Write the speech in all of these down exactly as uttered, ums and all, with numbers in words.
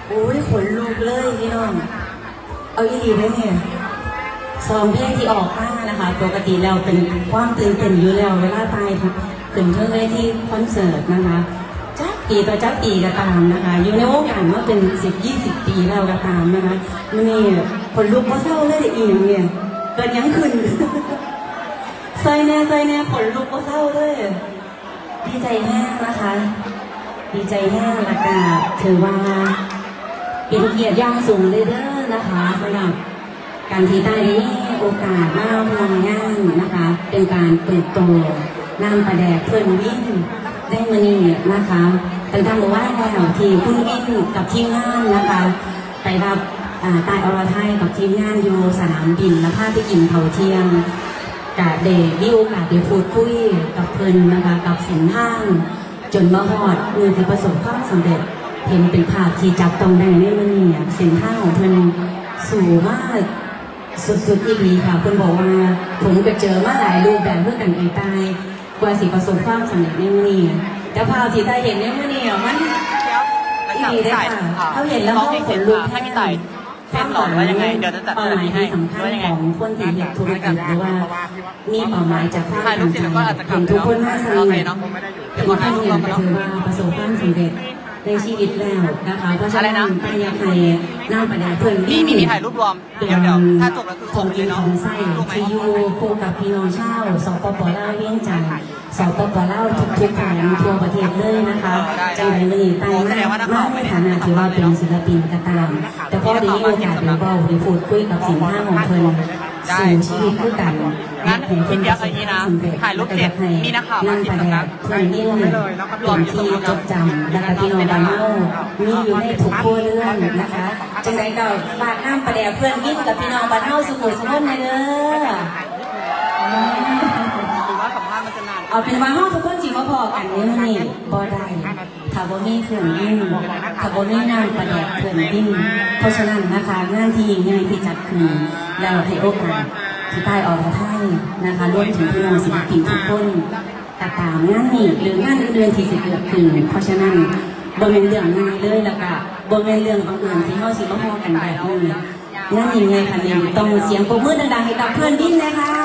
โอ้ยขนลุกเลยพี่น้องเอาอีดีได้เนี่ยซองเพลงที่ออกมานะคะปกติเราเป็นความตื่นเต้นอยู่แล้วเวลาตายถึงเพื่อที่คอนเสิร์ตนะคะจักปีต่อจักปีก็ตามนะคะอยู่ในวงการมาเป็นสิบยี่สิบปีแล้วก็ตามนะคะนี่ขนลุกเพราะเศร้าเลยอีกเนี่ยเกิดยังขึ้นใส่แน่ใส่แน่ขนลุกเพราะเศร้าเลยดีใจแน่นะคะดีใจแน่ละกาถือว่าเป็นเกียรติอย่างสูงเลยเด้อนะคะสำหรับการที่ได้โอกาสมาทำงานนะคะเป็นการเปิดตัวนำประแดกเพื่อนวิ่งได้มานี่นะคะตั้งแต่เมื่อวานแล้วที่คุณวิ่งกับทีมงานนะคะไปรับตายอรไทยกับทีมงานอยู่สนามบินและพาไปกินเผาเทียมกาเดวิวกาเดพูดคุยกับเพื่อนนะคะกับเส้นทางจนมาฮอดเงินที่ประสบความสำเร็จเห็นเป็นภาพที่จับต้องได้ในวันนี้เส้นทางของเพื่อนสูงมากสุดๆอีกดีค่ะเพื่อนบอกว่าผมก็เจอมาหลายรูปแบบเพื่อกันเองตายกว่าสิประสบความสำเร็จในวันนี้แต่ภาพที่ได้เห็นในวันนี้มันอีกดีได้ค่ะเขาเห็นแล้วเขาขนลุกแทนเส้นหลอดว่ายังไงเดี๋ยวจะจัดเรื่องนี้ให้สำคัญของคนที่เห็นธุรกิจหรือว่ามีเป้าหมายจากความตั้งใจเห็นทุกคนน่าสนุกเห็นทุกคนเห็นก็ถือว่าประสบความสำเร็จในชีวิตแล้วนะคะเพราะฉะนั้นพยายามให้หน้าประดาเพื่อนมีมีมีถ่ายรูปรวมเดี๋ยวเดี๋ยวถ้าจบแล้วคือของกินของไส้ที่อยู่คู่กับพี่น้องชาวสปปลาวเวียงจันทร์สปปลาวทุกๆแห่งทั่วประเทศเลยนะคะจังหวัดนี้ใต้มากในฐานะที่ว่าเป็นศิลปินกระตามแต่พอได้มีโอกาสได้บอกได้พูดคุยกับสินค้าของเพิ่นสู่ชีวิตด้วยกันงั้นคิดเยอะอย่างนี้นะถ่ายรูปเสร็จมีนักข่าวมาสิบสำนักเพื่อนยิ่งเป็นที่จดจำและพี่น้องบ้านเฮามีอยู่ในทุกครัวเรือนนะคะจังใดก็ฝากน้ำประแดกเพื่อนยิ่งกับพี่น้องบ้านเฮาสุขุมสุขในเด้อเอาเป็นว่าเฮาทุกคนสิมาพอกันในมื้อนี้บ่ได้ถ้าบ่มีเครื่องยิ่งถ้าบ่มีน้ำประแดกเพื่อนยิ่งเพราะฉะนั้นนะคะงานที่ยิ่งใหญ่ที่จัดขึ้นแล้วให้โอกาสที่ใต้อรไทยนะคะรวมถึงพี่น้องศิลปินทุกคนต่างๆงานนี้หรืองานอื่นๆที่สิเกิดขึ้นเพราะฉะนั้นบ่เป็นเรื่องง่ายเลยแล้วก็บ่เป็นเรื่องบังเอิญที่เฮาสิมาพอกันแบบนี้งานยังไงคะนี่ต้องเสียงปรบมือดังๆให้กับเพื่อนดิ้นเลยค่ะ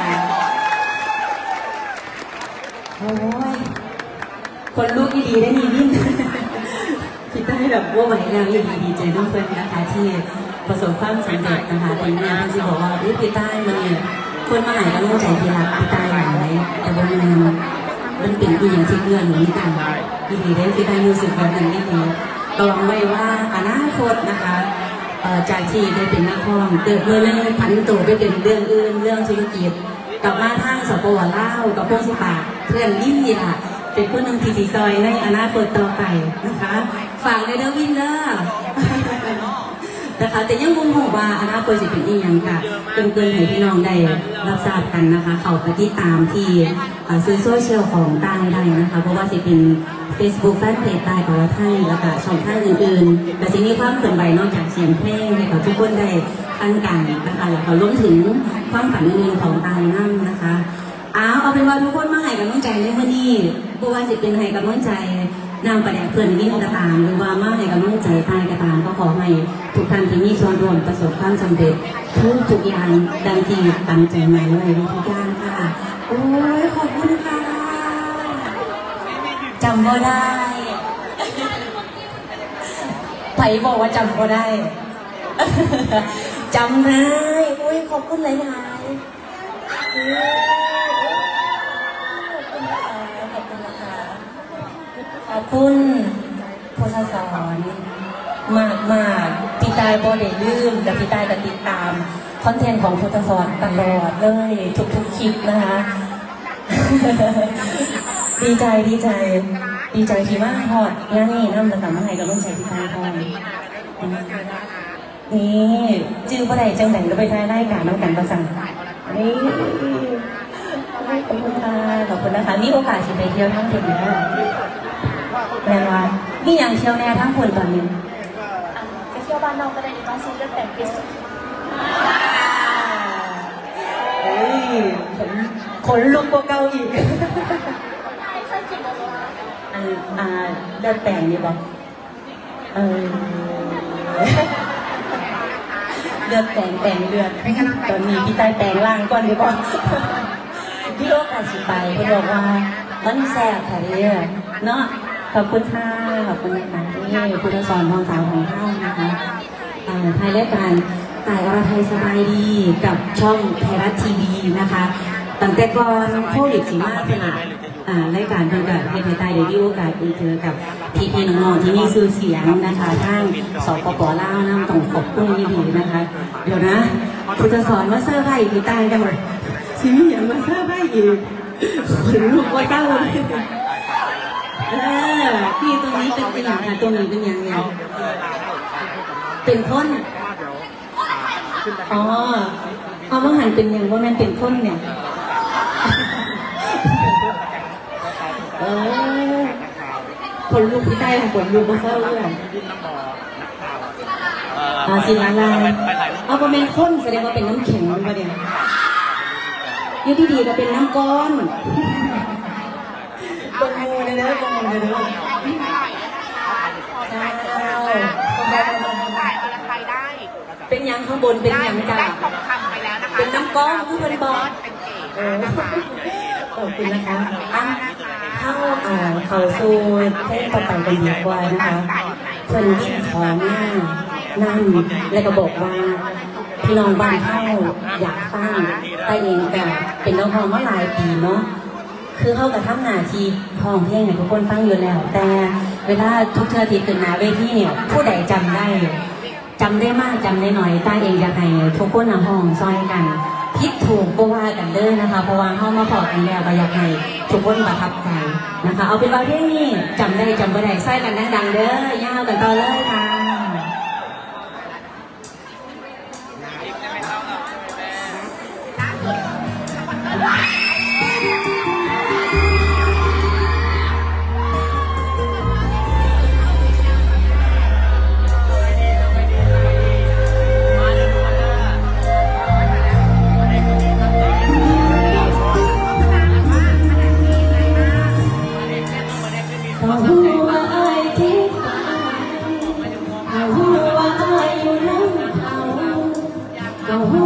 โอ้ยคนลูกดีได้ดีดิ้นคิดได้แบบว่าไหวแล้วอยู่ดีใจด้วยเพื่อนนะคะที่ประสบความสำเร็จนะคะแต่เนี่ยท่านที่บอกว่าอุ้ยพี่ใต้มาเนี่ยคนมาหายก็รู้ใจพี่รักพี่ใต้หลายแต่บางงานมันเป็นอีอย่างที่เพื่อนหนูกันดีได้พี่ใต้รู้สึกแบบนั้นนี่ดีลองไว้ว่าอนาคตนะคะจากที่ได้เป็นนักร้องเติบโตเรื่องพันตัวไปเป็นเรื่องอื่นเรื่องธุรกิจกลับมาทางสปปลาวกับพวกสิปาเพื่อนยิ่งค่ะเป็นผู้นำทีทีซอยในอนาคตต่อไปนะคะฝากในเดอร์วินเดอร์นะคะแต่ยังคงบอกว่าอนาคตจะเป็นอีกอย่างค่ะเกินๆให้พี่น้องได้รับทราบกันนะคะเขาไปติดตามที่สื่อโซเชียลของใต้ได้นะคะเพราะว่าจะเป็น Facebook แฟนเพจใต้อรไทยแล้วก็ช่องทางอื่นๆแต่สิ่งนี้ความเคลื่อนไหวนอกจากเสียงเพลงให้กับทุกคนได้ตั้งกันนะคะแล้วก็รวมถึงความฝันอื่นๆของใต้นั่นนะคะเอาเอาเป็นว่าทุกคนมาให้กำลังใจในวันนี้ผู้ว่าจะเป็นให้กำลังใจนำประแดกเพื่อนยิ่งกระตามหรือว่ามาให้กำลังใจใต้กระตามก็ขอให้ทุกท่านที่มีส่วนร่วมประสบความสำเร็จทุกทุกอย่างดังที่ตั้งใจมาไว้ทุกอย่างค่ะโอ้ยขอบคุณค่ะจำก็ได้ไผ่บอกว่าจำก็ได้จำได้โอ้ยขอบคุณหลายๆขอบคุณโพสต์สอนมากมากพี่ตายบอได้ลืมแต่พี่ตายก็ติดตามคอนเทนต์ของโพสต์สอนตลอดเลยทุกๆคลิปนะคะดีใจดีใจดีใจที่มากพอดงานนี้น้ำต่างๆมาให้กับลูกชายพี่ตายพอนี่จื้อประเดี๋ยวจังแหน่งก็ไปทายได้การน้ำกันประสังนี่ขอบคุณค่ะขอบคุณนะคะนี่โอกาสสิไปเที่ยวทั้งคนแล้วแม่ว่านี่อย่างเที่ยวแน่ทั้งคนตอนนี้ไปเที่ยวบ้านนอกก็ได้ต้องซื้อเลือดแต่งพิษเฮ้ยขนลุกกว่าเก่าอีกอันอ่าเลือดแต่งนี่บอกเออลือดแปลงแปลงเลือดตอนนี้พี่ใต้แปลงร่างก่อนดีกว่าพี่โอ๊กอาสิไปเขาบอกว่ามันแซ่บค่ะเนี่ยเนาะขอบคุณค่ะขอบคุณนะคะที่คุณสอนน้องสาวของเฮานะคะไทยรายการตายอรไทยสบายดีกับช่องไทยรัฐทีวีนะคะตั้งแต่ก่อนโควิดสิมาเป็นรายการเพื่อนกับเพื่อนไทยใต้เดบิวต์กับเจอกับพี่พี่น้องๆที่มีชื่อเสียงนะคะทางสปปลาวน้ำต้องขอบคุณดีๆนะคะเดี๋ยวนะคุณจะสอนว่าเสื้อผ้าอีกพี่ใต้กันหมดชีวิตอย่างมาเสื้อผ้าอีกคนลูกว่าเศร้าเลยเออพี่ตรงนี้เป็นอย่างค่ะตรงนี้เป็นอย่างไงเป็นคนอ๋อเอาว่าหันเป็นอย่างว่ามันเป็นคนเนี่ยเออคนลูกพี่ใต้ของคนลูกมาเศร้าเลยอาศิลาลายเอาประเป็นคนแสดงว่าเป็นน้ำแข็งมาเนี่ยยุติดีก็เป็นน้ำก้อนตรงมือเลยนะตรงมือเลยนะใช่เป็นยังข้างบนเป็นยังจ้าเป็นน้ำก้อนผู้บริบอลเออขอบคุณนะคะอ่ะเข้าอ่าเขาโซนให้ต่อไปกันดีกว่านะคะคนที่ขอหน้านั่งและก็บอกว่าพี่น้องบ้านเข้าอยากฟังแต่เองกับเป็นน้องพองมาหลายปีเนาะคือเข้ากับทำหน้าที่ห้องเพลงเนี่ยทุกคนฟังอยู่แล้วแต่เวลาทุกเทื่อที่ขึ้นมาเวทีเนี่ยผู้ใดจำได้จำได้มากจำได้น้อยตาเองอยากให้ทุกคนห้องซอยกันพิดถูกก็ว่ากันเด้อนะคะเพราะว่าเข้ามาพอกันแล้วก็อยากให้ทุกคนประทับใจนะคะเอาเป็นว่าเพลงนี้จำได้จำบ่ได้ซอยกันดังๆเด้อย่าวกันต่อเลยค่ะก็หั